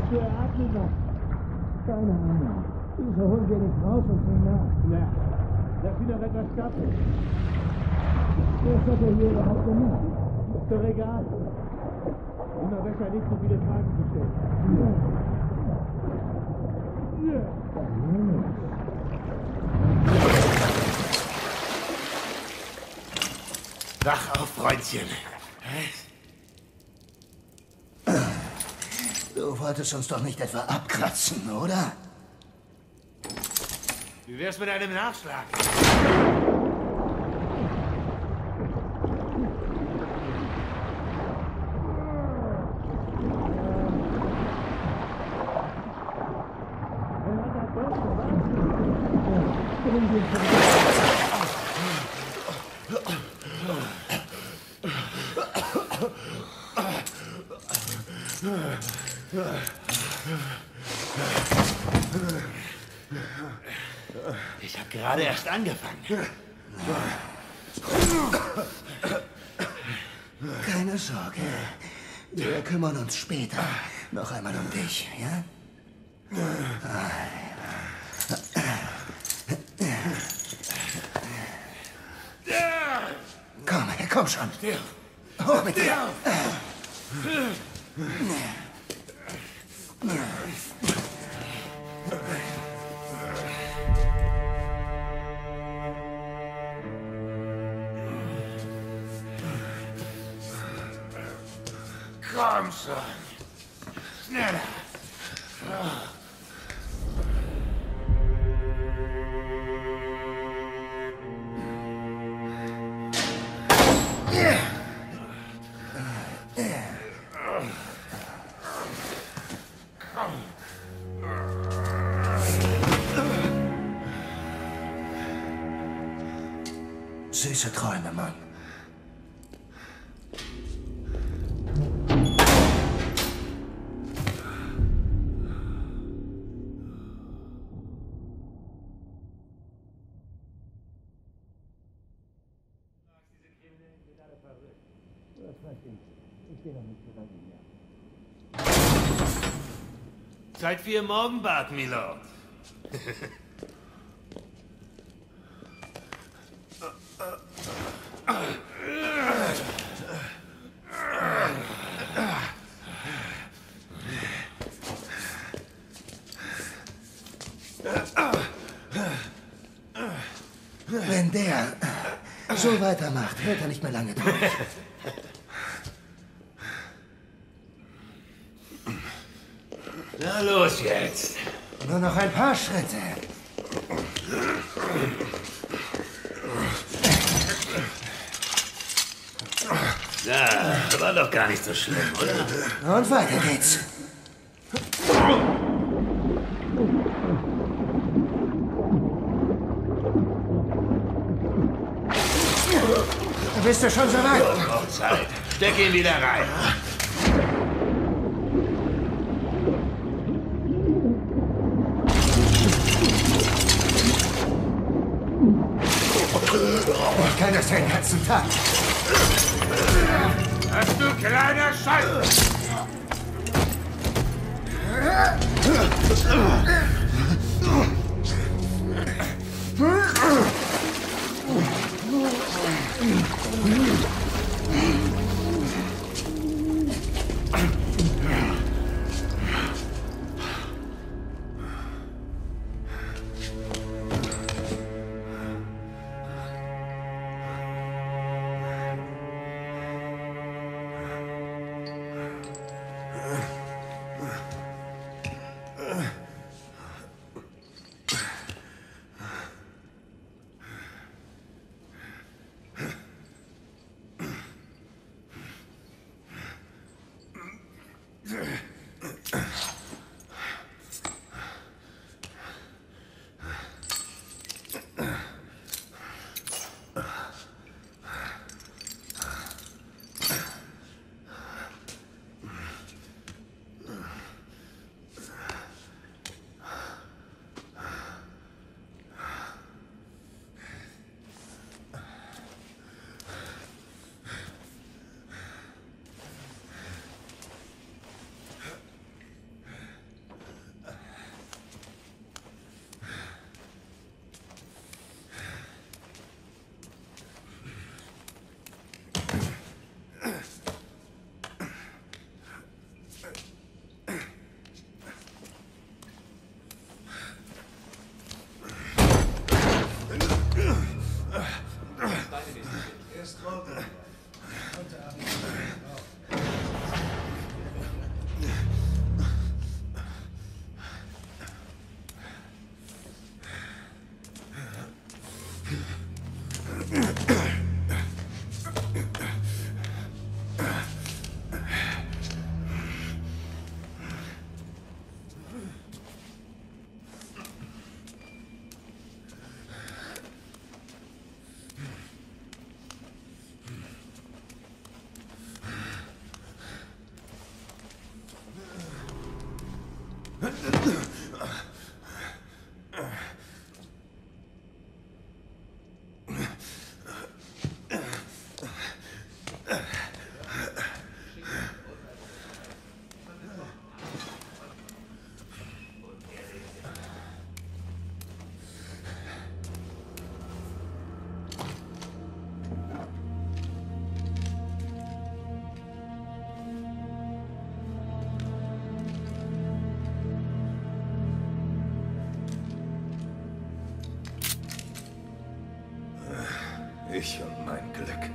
Du atmet noch. Keine Ahnung. Dieser Hund geht nicht raus und fängt nach. Ja. Lass ihn doch etwas schaffen. Was hat er hier überhaupt gemacht? Ist doch egal. Immer besser nicht so viele Fragen zu stellen. Ja. Wach auf, Freundchen. Du wolltest uns doch nicht etwa abkratzen, oder? Wie wär's mit einem Nachschlag? Ich habe gerade erst angefangen. Keine Sorge. Wir kümmern uns später noch einmal um dich, ja? Komm schon. Hoch mit dir. Komm schon. Schneller. Süße Träume, Mann. Zeit für Ihr Morgenbad, Milord. Wenn der so weitermacht, hält er nicht mehr lange durch. Na los jetzt. Nur noch ein paar Schritte. Ja, war doch gar nicht so schlimm, oder? Und weiter geht's. Bist du schon so weit? Noch Zeit. Steck ihn wieder rein. Ich kann das den ganzen Tag. Hast du kleiner Scheiß! ist trocken. Heute Abend. Ich und mein Glück.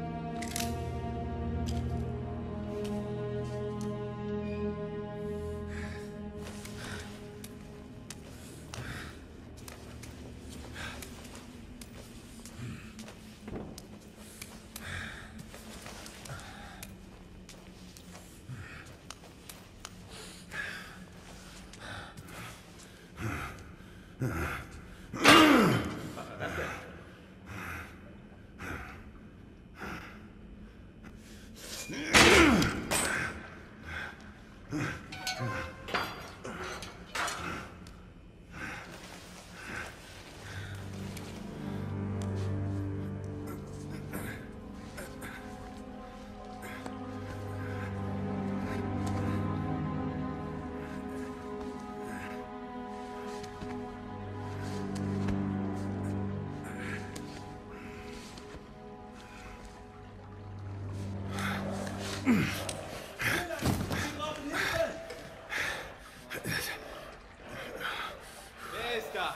Wer ist da?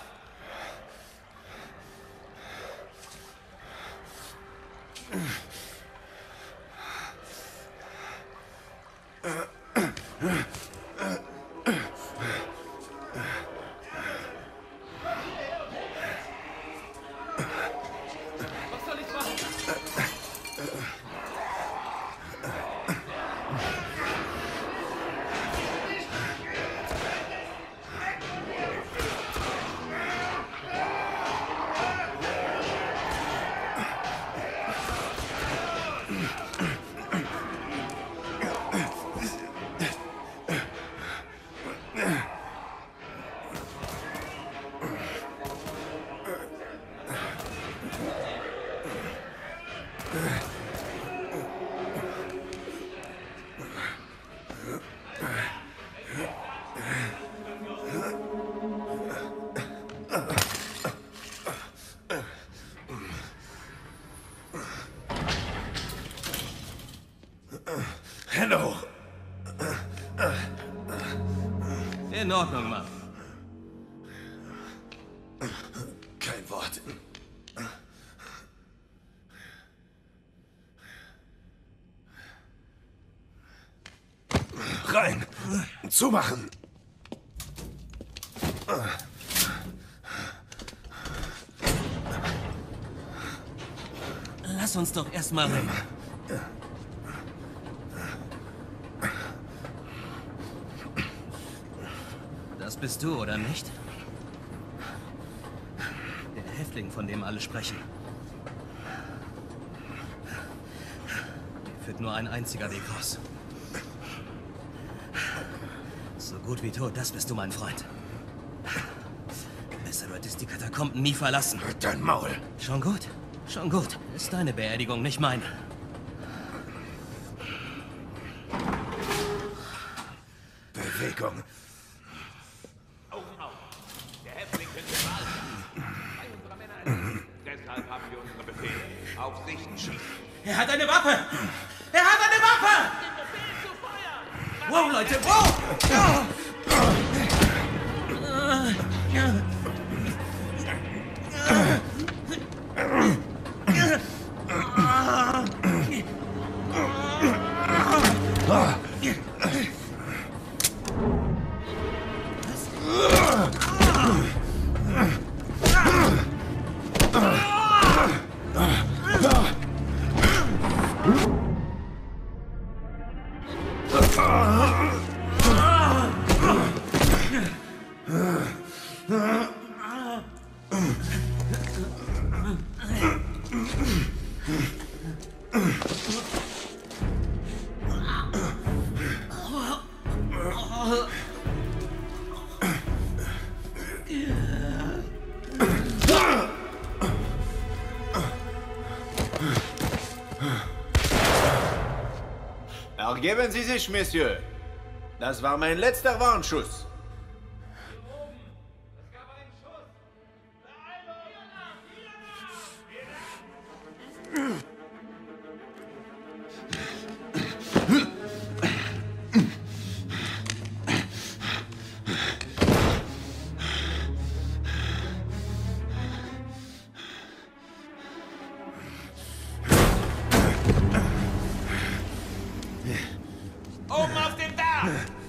Was soll ich machen? Hello. In Ordnung, Mann. Kein Wort. Rein. Zumachen. Lass uns doch erstmal reden. Das bist du, oder nicht? Der Häftling, von dem alle sprechen. Hier führt nur ein einziger Weg raus. So gut wie tot, das bist du, mein Freund. Besser du hättest die Katakomben nie verlassen. Dein Maul. Schon gut, schon gut. Ist deine Beerdigung, nicht meine. Bewegung. Augen auf! Der Häftling könnte wahr sein. Zwei unserer Männer erledigt. Deshalb haben wir unsere Befehle. Auf Sicht schießen. Er hat eine Waffe! Er hat eine Waffe! Befehl zu feuern! Wow, Leute, wow! Ergeben Sie sich, Monsieur. Das war mein letzter Warnschuss. Oben auf dem Dach!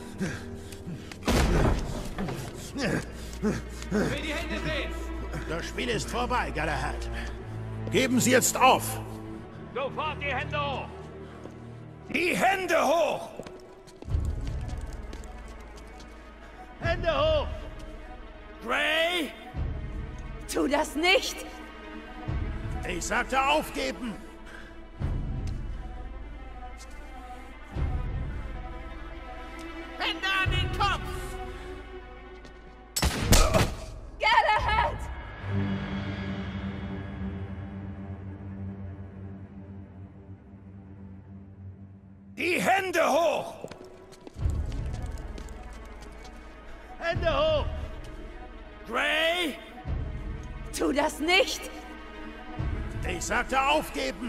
Will die Hände sehen! Das Spiel ist vorbei, Galahad. Geben Sie jetzt auf! Sofort die Hände hoch! Die Hände hoch! Hände hoch! Gray! Tu das nicht! Ich sagte aufgeben! Hände an den Kopf! Galahad! Die Hände hoch! Hände hoch! Gray! Tu das nicht! Ich sagte aufgeben!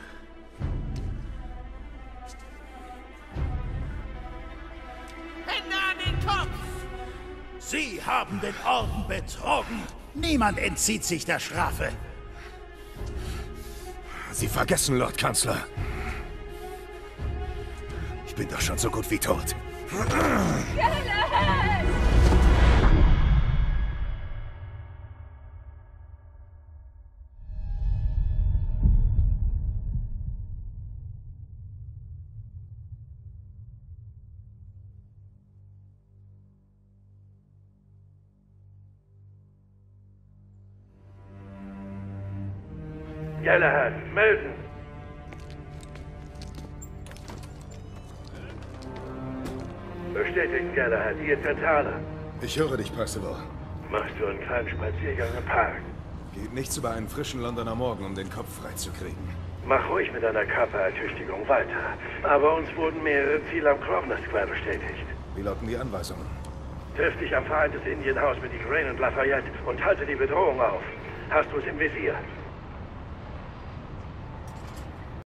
Hände an den Kopf! Sie haben den Orden betrogen! Niemand entzieht sich der Strafe! Sie vergessen, Lord Kanzler. Ich bin doch schon so gut wie tot. Galahad! Galahad, melden! Bestätigt, Galahad, hier Zentrale. Ich höre dich, Percival. Machst du einen kleinen Spaziergang im Park? Geht nichts über einen frischen Londoner Morgen, um den Kopf freizukriegen. Mach ruhig mit deiner Körperertüchtigung weiter. Aber uns wurden mehrere Ziele am Grosvenor Square bestätigt. Wie lauten die Anweisungen? Triff dich am Vereintes Indienhaus mit Igraine und Lafayette und halte die Bedrohung auf. Hast du es im Visier?